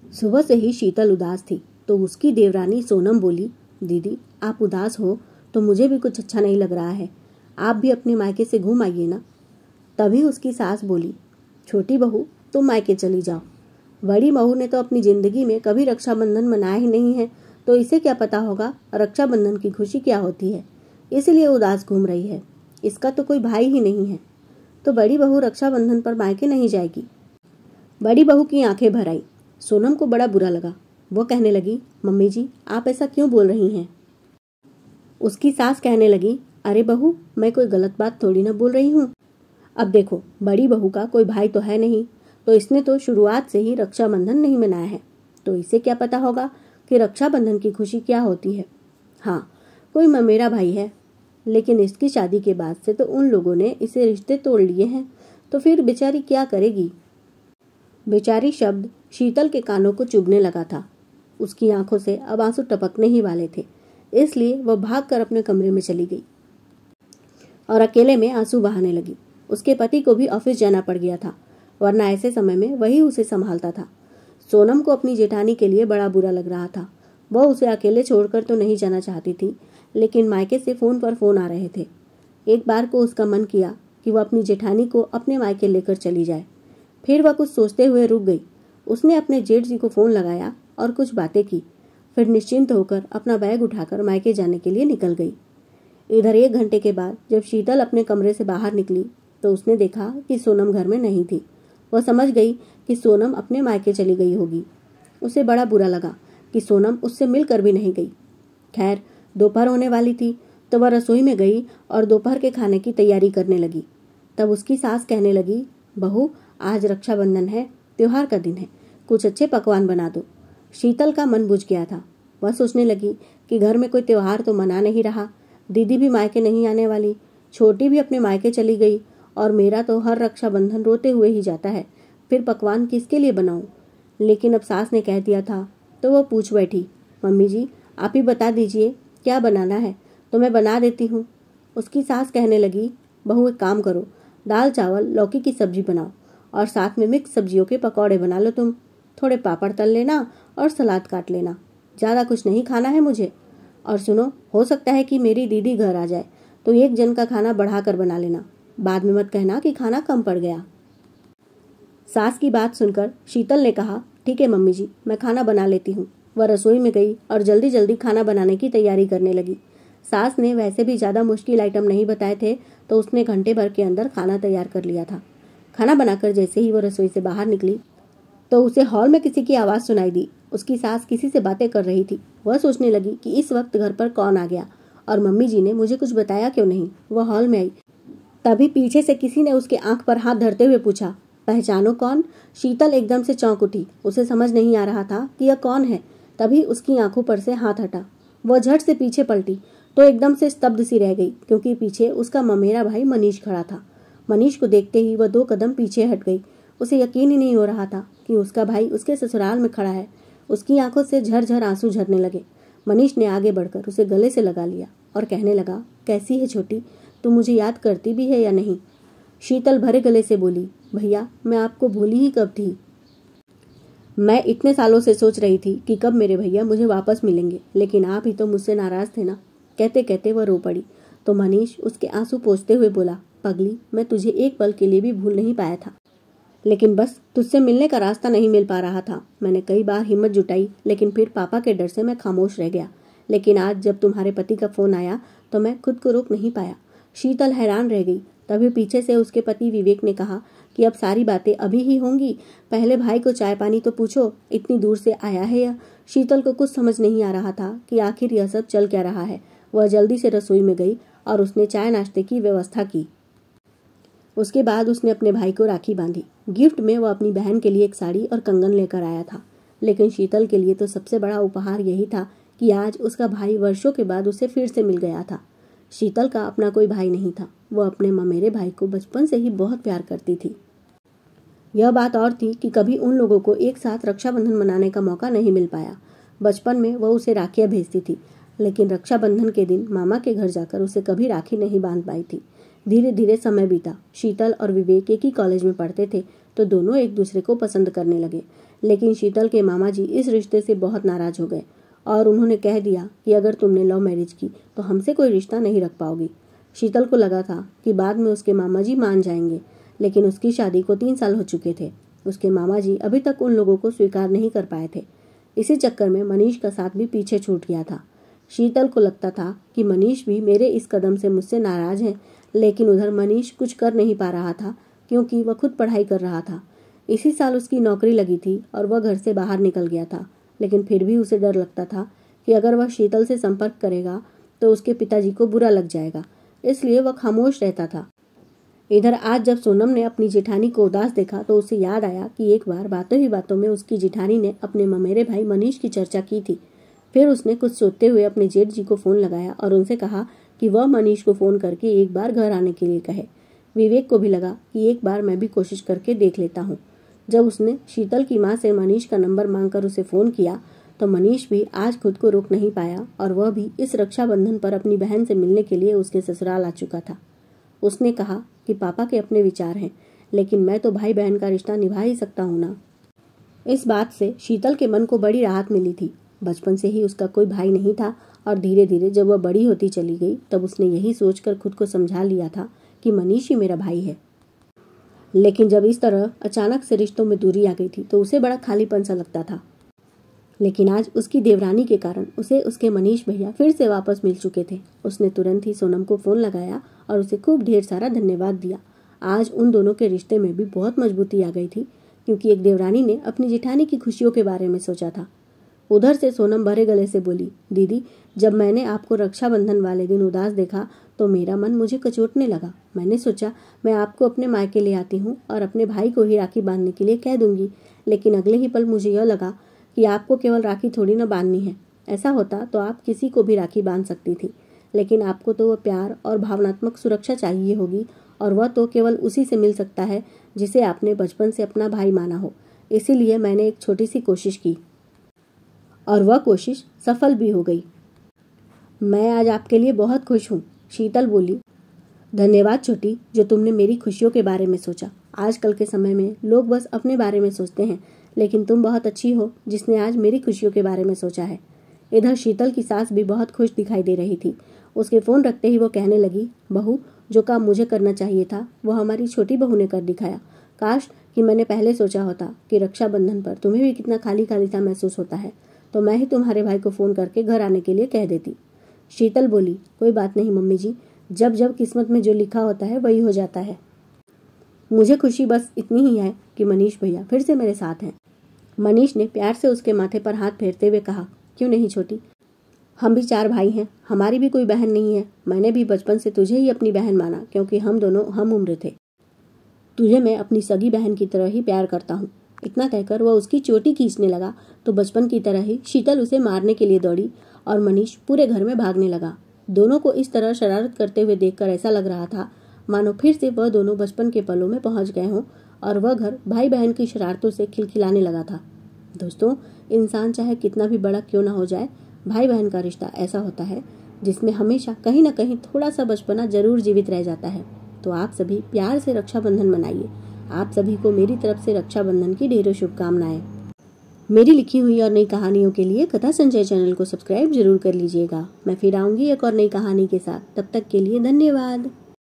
सुबह से ही शीतल उदास थी तो उसकी देवरानी सोनम बोली, दीदी आप उदास हो तो मुझे भी कुछ अच्छा नहीं लग रहा है, आप भी अपने मायके से घूम आइए ना। तभी उसकी सास बोली, छोटी बहू तुम मायके चली जाओ, बड़ी बहू ने तो अपनी जिंदगी में कभी रक्षाबंधन मनाया ही नहीं है, तो इसे क्या पता होगा रक्षाबंधन की खुशी क्या होती है, इसलिए उदास घूम रही है, इसका तो कोई भाई ही नहीं है, तो बड़ी बहू रक्षाबंधन पर मायके नहीं जाएगी। बड़ी बहू की आंखें भर आई। सोनम को बड़ा बुरा लगा। वो कहने लगी, मम्मी जी आप ऐसा क्यों बोल रही हैं। उसकी सास कहने लगी, अरे बहू मैं कोई गलत बात थोड़ी ना बोल रही हूँ। अब देखो बड़ी बहू का कोई भाई तो है नहीं, तो इसने तो शुरुआत से ही रक्षाबंधन नहीं मनाया है, तो इसे क्या पता होगा कि रक्षाबंधन की खुशी क्या होती है। हाँ कोई ममेरा भाई है, लेकिन इसकी शादी के बाद से तो उन लोगों ने इसे रिश्ते तोड़ लिए हैं, तो फिर बेचारी क्या करेगी। बेचारी शब्द शीतल के कानों को चुभने लगा था। उसकी आंखों से अब आंसू टपकने ही वाले थे, इसलिए वह भागकर अपने कमरे में चली गई और अकेले में आंसू बहाने लगी। उसके पति को भी ऑफिस जाना पड़ गया था, वरना ऐसे समय में वही उसे संभालता था। सोनम को अपनी जेठानी के लिए बड़ा बुरा लग रहा था। वह उसे अकेले छोड़कर तो नहीं जाना चाहती थी, लेकिन मायके से फोन पर फोन आ रहे थे। एक बार को उसका मन किया कि वह अपनी जेठानी को अपने मायके लेकर चली जाए। फिर वह कुछ सोचते हुए रुक गई। उसने अपने जेठ जी को फोन लगाया और कुछ बातें की, फिर निश्चिंत होकर अपना बैग उठाकर मायके जाने के लिए निकल गई। इधर 1 घंटे के बाद जब शीतल अपने कमरे से बाहर निकली तो उसने देखा कि सोनम घर में नहीं थी। वह समझ गई कि सोनम अपने मायके चली गई होगी। उसे बड़ा बुरा लगा कि सोनम उससे मिलकर भी नहीं गई। खैर दोपहर होने वाली थी तो वह रसोई में गई और दोपहर के खाने की तैयारी करने लगी। तब उसकी सास कहने लगी, बहू आज रक्षाबंधन है, त्योहार का दिन है, कुछ अच्छे पकवान बना दो। शीतल का मन बुझ गया था। वह सोचने लगी कि घर में कोई त्योहार तो मना नहीं रहा, दीदी भी मायके नहीं आने वाली, छोटी भी अपने मायके चली गई और मेरा तो हर रक्षाबंधन रोते हुए ही जाता है, फिर पकवान किसके लिए बनाऊं। लेकिन अब सास ने कह दिया था तो वह पूछ बैठी, मम्मी जी आप ही बता दीजिए क्या बनाना है तो मैं बना देती हूँ। उसकी सास कहने लगी, बहू एक काम करो, दाल चावल लौकी की सब्जी बनाओ और साथ में मिक्स सब्जियों के पकौड़े बना लो तुम, थोड़े पापड़ तल लेना और सलाद काट लेना, ज़्यादा कुछ नहीं खाना है मुझे। और सुनो, हो सकता है कि मेरी दीदी घर आ जाए तो एक जन का खाना बढ़ाकर बना लेना, बाद में मत कहना कि खाना कम पड़ गया। सास की बात सुनकर शीतल ने कहा, ठीक है मम्मी जी मैं खाना बना लेती हूँ। वह रसोई में गई और जल्दी जल्दी खाना बनाने की तैयारी करने लगी। सास ने वैसे भी ज़्यादा मुश्किल आइटम नहीं बताए थे, तो उसने घंटे भर के अंदर खाना तैयार कर लिया था। खाना बनाकर जैसे ही वह रसोई से बाहर निकली तो उसे हॉल में किसी की आवाज़ सुनाई दी। उसकी सास किसी से बातें कर रही थी। वह सोचने लगी कि इस वक्त घर पर कौन आ गया और मम्मी जी ने मुझे कुछ बताया क्यों नहीं। वह हॉल में आई, तभी पीछे से किसी ने उसके आंख पर हाथ धरते हुए पूछा, पहचानो कौन। शीतल एकदम से चौंक उठी। उसे समझ नहीं आ रहा था कि यह कौन है। तभी उसकी आंखों पर से हाथ हटा। वह झट से पीछे पलटी तो एकदम से स्तब्ध सी रह गई, क्योंकि पीछे उसका ममेरा भाई मनीष खड़ा था। मनीष को देखते ही वह 2 कदम पीछे हट गई। उसे यकीन ही नहीं हो रहा था कि उसका भाई उसके ससुराल में खड़ा है। उसकी आंखों से झरझर आंसू झरने लगे। मनीष ने आगे बढ़कर उसे गले से लगा लिया और कहने लगा, कैसी है छोटी, तुम मुझे याद करती भी है या नहीं। शीतल भरे गले से बोली, भैया मैं आपको भूली ही कब थी। मैं इतने सालों से सोच रही थी कि कब मेरे भैया मुझे वापस मिलेंगे, लेकिन आप ही तो मुझसे नाराज थे ना। कहते कहते वह रो पड़ी तो मनीष उसके आंसू पोंछते हुए बोला, पगली मैं तुझे एक पल के लिए भी भूल नहीं पाया था, लेकिन बस तुझसे मिलने का रास्ता नहीं मिल पा रहा था। मैंने कई बार हिम्मत जुटाई, लेकिन फिर पापा के डर से मैं खामोश रह गया। लेकिन आज जब तुम्हारे पति का फोन आया तो मैं खुद को रोक नहीं पाया। शीतल हैरान रह गई। तभी पीछे से उसके पति विवेक ने कहा कि अब सारी बातें अभी ही होंगी, पहले भाई को चाय पानी तो पूछो, इतनी दूर से आया है यह। शीतल को कुछ समझ नहीं आ रहा था कि आखिर यह सब चल क्या रहा है। वह जल्दी से रसोई में गई और उसने चाय नाश्ते की व्यवस्था की। उसके बाद उसने अपने भाई को राखी बांधी। गिफ्ट में वह अपनी बहन के लिए एक साड़ी और कंगन लेकर आया था, लेकिन शीतल के लिए तो सबसे बड़ा उपहार यही था कि आज उसका भाई वर्षों के बाद उसे फिर से मिल गया था। शीतल का अपना कोई भाई नहीं था। वह अपने ममेरे भाई को बचपन से ही बहुत प्यार करती थी। यह बात और थी कि कभी उन लोगों को एक साथ रक्षाबंधन मनाने का मौका नहीं मिल पाया। बचपन में वह उसे राखियां भेजती थी, लेकिन रक्षाबंधन के दिन मामा के घर जाकर उसे कभी राखी नहीं बांध पाई थी। धीरे धीरे समय बीता। शीतल और विवेक एक ही कॉलेज में पढ़ते थे, तो दोनों एक दूसरे को पसंद करने लगे। लेकिन शीतल के मामा जी इस रिश्ते से बहुत नाराज हो गए और उन्होंने कह दिया कि अगर तुमने लव मैरिज की तो हमसे कोई रिश्ता नहीं रख पाओगी। शीतल को लगा था कि बाद में उसके मामा जी मान जाएंगे, लेकिन उसकी शादी को 3 साल हो चुके थे। उसके मामा जी अभी तक उन लोगों को स्वीकार नहीं कर पाए थे। इसी चक्कर में मनीष का साथ भी पीछे छूट गया था। शीतल को लगता था कि मनीष भी मेरे इस कदम से मुझसे नाराज है, लेकिन उधर मनीष कुछ कर नहीं पा रहा था क्योंकि वह खुद पढ़ाई कर रहा था। इसी साल उसकी नौकरी लगी थी और वह घर से बाहर निकल गया था, लेकिन फिर भी उसे डर लगता था कि अगर वह शीतल से संपर्क करेगा तो उसके पिताजी को बुरा लग जाएगा, इसलिए वह खामोश रहता था। इधर आज जब सोनम ने अपनी जेठानी को उदास देखा तो उसे याद आया कि एक बार बातों ही बातों में उसकी जेठानी ने अपने ममेरे भाई मनीष की चर्चा की थी। फिर उसने कुछ सोचते हुए अपने जेठ जी को फोन लगाया और उनसे कहा कि वह मनीष को फोन करके एक बार घर आने के लिए कहे। विवेक को भी लगा कि एक बार मैं भी कोशिश करके देख लेता हूँ। जब उसने शीतल की माँ से मनीष का नंबर मांगकर उसे फोन किया तो मनीष भी आज खुद को रोक नहीं पाया और वह भी इस रक्षाबंधन पर अपनी बहन से मिलने के लिए उसके ससुराल आ चुका था। उसने कहा कि पापा के अपने विचार हैं, लेकिन मैं तो भाई बहन का रिश्ता निभा ही सकता हूँ ना। इस बात से शीतल के मन को बड़ी राहत मिली थी। बचपन से ही उसका कोई भाई नहीं था और धीरे धीरे जब वह बड़ी होती चली गई तब उसने यही सोचकर खुद को समझा लिया था कि मनीष ही मेरा भाई है। लेकिन जब इस तरह अचानक से रिश्तों में दूरी आ गई थी तो उसे बड़ा खालीपन सा लगता था। लेकिन आज उसकी देवरानी के कारण उसे उसके मनीष भैया फिर से वापस मिल चुके थे। उसने तुरंत ही सोनम को फोन लगाया और उसे खूब ढेर सारा धन्यवाद दिया। आज उन दोनों के रिश्ते में भी बहुत मजबूती आ गई थी क्योंकि एक देवरानी ने अपनी जेठानी की खुशियों के बारे में सोचा था। उधर से सोनम भरे गले से बोली, दीदी, जब मैंने आपको रक्षाबंधन वाले दिन उदास देखा तो मेरा मन मुझे कचोटने लगा। मैंने सोचा मैं आपको अपने मायके ले आती हूँ और अपने भाई को ही राखी बांधने के लिए कह दूंगी, लेकिन अगले ही पल मुझे यह लगा कि आपको केवल राखी थोड़ी ना बांधनी है। ऐसा होता तो आप किसी को भी राखी बांध सकती थी, लेकिन आपको तो वह प्यार और भावनात्मक सुरक्षा चाहिए होगी और वह तो केवल उसी से मिल सकता है जिसे आपने बचपन से अपना भाई माना हो। इसीलिए मैंने एक छोटी सी कोशिश की और वह कोशिश सफल भी हो गई। मैं आज आपके लिए बहुत खुश हूँ। शीतल बोली, धन्यवाद छोटी, जो तुमने मेरी खुशियों के बारे में सोचा। आजकल के समय में लोग बस अपने बारे में सोचते हैं, लेकिन तुम बहुत अच्छी हो जिसने आज मेरी खुशियों के बारे में सोचा है। इधर शीतल की सास भी बहुत खुश दिखाई दे रही थी। उसके फोन रखते ही वो कहने लगी, बहू, जो काम मुझे करना चाहिए था वह हमारी छोटी बहू ने कर दिखाया। काश कि मैंने पहले सोचा होता कि रक्षाबंधन पर तुम्हें भी कितना खाली खाली सा महसूस होता है, तो मैं ही तुम्हारे भाई को फोन करके घर आने के लिए कह देती। शीतल बोली, कोई बात नहीं मम्मी जी, जब जब किस्मत में जो लिखा होता है वही हो जाता है। मुझे खुशी बस इतनी ही है कि मनीष भैया फिर से मेरे साथ हैं। मनीष ने प्यार से उसके माथे पर हाथ फेरते हुए कहा, क्यों नहीं छोटी, हम भी 4 भाई हैं, हमारी भी कोई बहन नहीं है। मैंने भी बचपन से तुझे ही अपनी बहन माना क्योंकि हम दोनों हम उम्र थे। तुझे मैं अपनी सगी बहन की तरह ही प्यार करता हूँ। इतना कहकर वह उसकी चोटी खींचने लगा तो बचपन की तरह ही शीतल उसे मारने के लिए दौड़ी और मनीष पूरे घर में भागने लगा। दोनों को इस तरह शरारत करते हुए देखकर ऐसा लग रहा था मानो फिर से वह दोनों बचपन के पलों में पहुंच गए हों और वह घर भाई बहन की शरारतों से खिलखिलाने लगा था। दोस्तों, इंसान चाहे कितना भी बड़ा क्यों ना हो जाए, भाई बहन का रिश्ता ऐसा होता है जिसमें हमेशा कहीं ना कहीं थोड़ा सा बचपना जरूर जीवित रह जाता है। तो आप सभी प्यार से रक्षाबंधन मनाइए। आप सभी को मेरी तरफ से रक्षाबंधन की ढेरों शुभकामनाएं। मेरी लिखी हुई और नई कहानियों के लिए कथा संचय चैनल को सब्सक्राइब जरूर कर लीजिएगा। मैं फिर आऊंगी एक और नई कहानी के साथ। तब तक के लिए धन्यवाद।